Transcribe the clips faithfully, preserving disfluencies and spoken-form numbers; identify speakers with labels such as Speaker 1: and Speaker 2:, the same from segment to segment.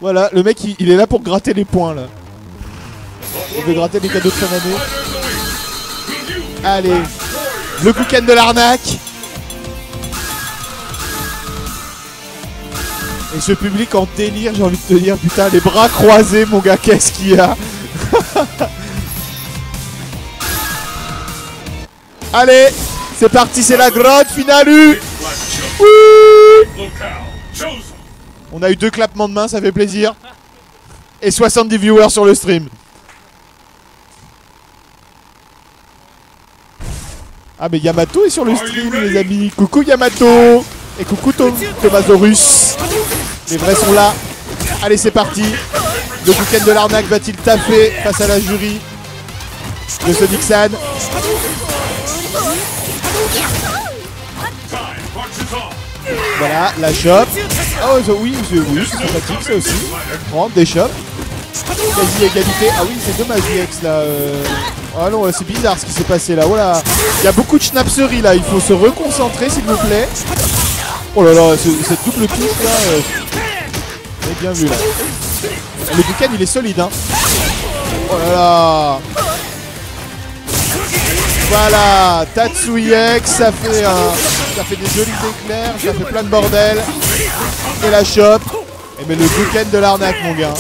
Speaker 1: Voilà, le mec il, il est là pour gratter les points là. On veut gratter les cadeaux de fin d'année. Allez, le boucan de l'arnaque. Et ce public en délire, j'ai envie de te dire, putain, les bras croisés, mon gars, qu'est-ce qu'il y a? Allez, c'est parti, c'est la grande finale. Oui. On a eu deux clapements de main, ça fait plaisir. Et soixante-dix viewers sur le stream. Ah mais Yamato est sur le stream les amis. Coucou Yamato. Et coucou Tom Tomasaurus. Les vrais sont là. Allez c'est parti. Le boucan de l'arnaque va-t-il taffer face à la jury de Sonic-san? Voilà, la chope. Oh oui, oui, c'est sympathique ça aussi. Prendre des chopes. Quasi égalité. Ah oui, c'est dommage I X là. Euh... Ah non, c'est bizarre ce qui s'est passé là. Voilà. Il y a beaucoup de schnapseries là. Il faut se reconcentrer s'il vous plaît. Oh là là, ce, cette double touche là. Euh... J'ai bien vu là. Le boucan il est solide hein. Oh là là. Voilà, Tatsu X, ça fait un, ça fait des jolis éclairs, ça fait plein de bordel. Et la chope. Et mais le boucan de l'arnaque mon gars.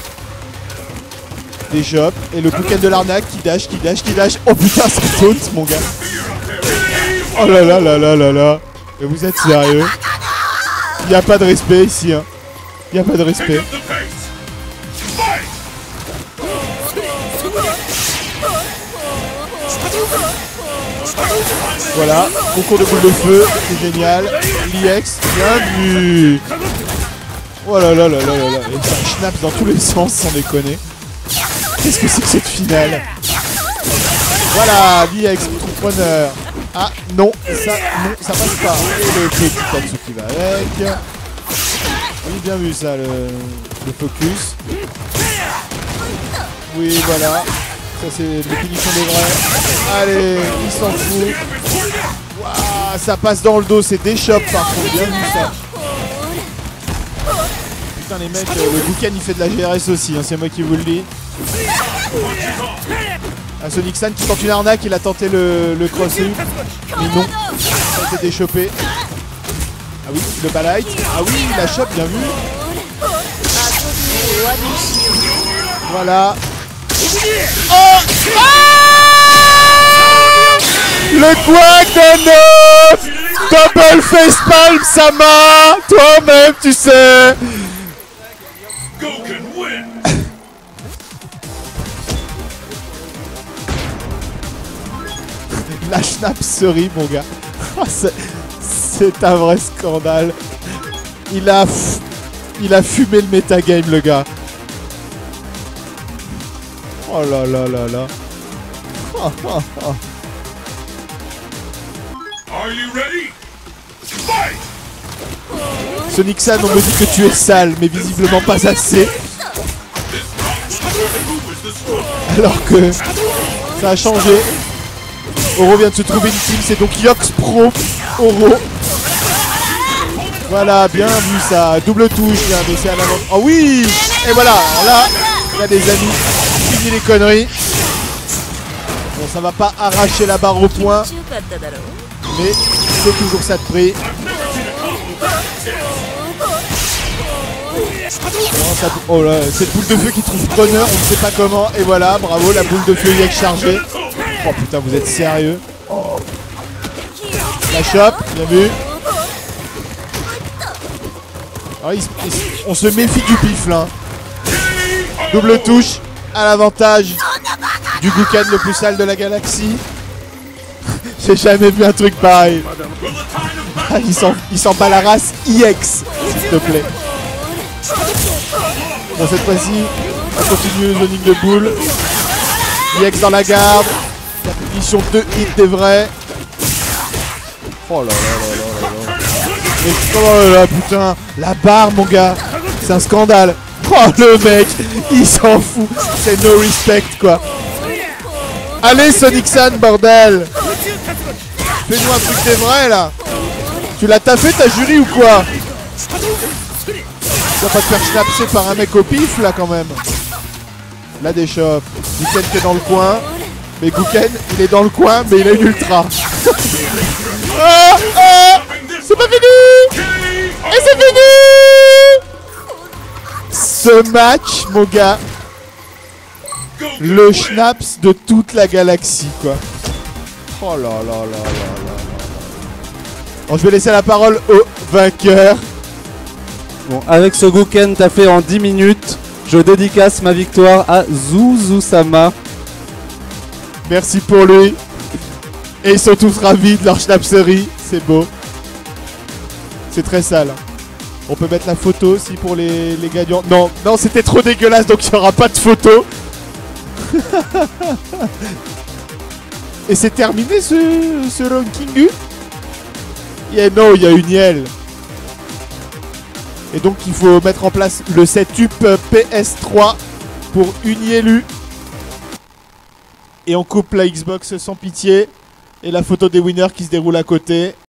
Speaker 1: Des chopes. Et le boucan de l'arnaque qui dash, qui dash, qui dash. Oh putain, ça saute mon gars. Oh là là là là là là. Mais vous êtes sérieux? Il n'y a pas de respect ici hein. Il n'y a pas de respect. Voilà, concours de boules de feu, c'est génial. L'I X, bien vu. Oh là là là là là là. Et ça schnappe dans tous les sens sans déconner. Qu'est-ce que c'est que cette finale? Voilà, l'I X, preneur. Ah non, ça, non, ça passe pas. Et le petit Tatsu qui va avec. Oui, bien vu ça, le, le focus. Oui, voilà. Ça c'est la définition des vrais. Allez, il s'en fout. Waouh, ça passe dans le dos, c'est des chops par contre, bien vu ça. Putain les mecs, euh, le boucan il fait de la G R S aussi, hein, c'est moi qui vous le dis. Un Sonic-san qui tente une arnaque, il a tenté le, le cross-up. Mais non, ça a été déchopé. Ah oui, le balight. Ah oui, la chope, bien vu. Voilà. Oh, ah le couac de neuf. Double facepalm Sama. Toi-même tu sais. La schnapserie mon gars. C'est un vrai scandale. Il a Il a fumé le metagame le gars. Oh là là là là. Oh, oh, oh. Sonic-san, on me dit que tu es sale, mais visiblement pas assez. Alors que ça a changé. Oro vient de se trouver une team, c'est donc Yox Pro Oro. Voilà, bien vu ça. Double touche, bien, mais c'est à l'avant. Oh oui. Et voilà, là, il y a des amis. Fini les conneries. Bon, ça va pas arracher la barre au point. Mais c'est toujours ça de prix. Non, ça... Oh là, cette boule de feu qui trouve preneur, on ne sait pas comment. Et voilà, bravo, la boule de feu Y X chargée. Oh putain, vous êtes sérieux? Oh. La chope, bien vu. Alors, il, il, on se méfie du pif là. Double touche à l'avantage du boucan le plus sale de la galaxie. J'ai jamais vu un truc pareil. Ah, il s'en bat la race I X, s'il te plaît. Bon, cette fois-ci, on va continuer le zoning de boule. I X dans la garde. La punition deux hits des vrais. Oh là là là là là là. Mais oh là là, putain, la barre mon gars, c'est un scandale. Oh le mec, il s'en fout, c'est no respect quoi. Allez Sonic-san bordel. Fais-nous un truc des vrais là. Tu l'as taffé ta jury ou quoi? Tu vas pas te faire schnapser par un mec au pif là quand même. Là des shops. Gouken qui est dans le coin. Mais Gouken il est dans le coin mais il est ultra. Ah, ah, c'est pas fini. Et c'est fini. Ce match mon gars. Le schnaps de toute la galaxie quoi. Oh là là là là là là. Bon, je vais laisser la parole au vainqueur.
Speaker 2: Bon, avec ce Gouken t'as fait en dix minutes. Je dédicace ma victoire à Zuzusama.
Speaker 1: Merci pour lui. Et ils sont tous ravis de leur schnapserie. C'est beau. C'est très sale. On peut mettre la photo aussi pour les, les gagnants. Non, non, c'était trop dégueulasse donc il n'y aura pas de photo. Et c'est terminé ce, ce ranking. Yeah, non, il y a une Niel. Et donc il faut mettre en place le setup P S trois pour Unielu. Et on coupe la Xbox sans pitié. Et la photo des winners qui se déroule à côté.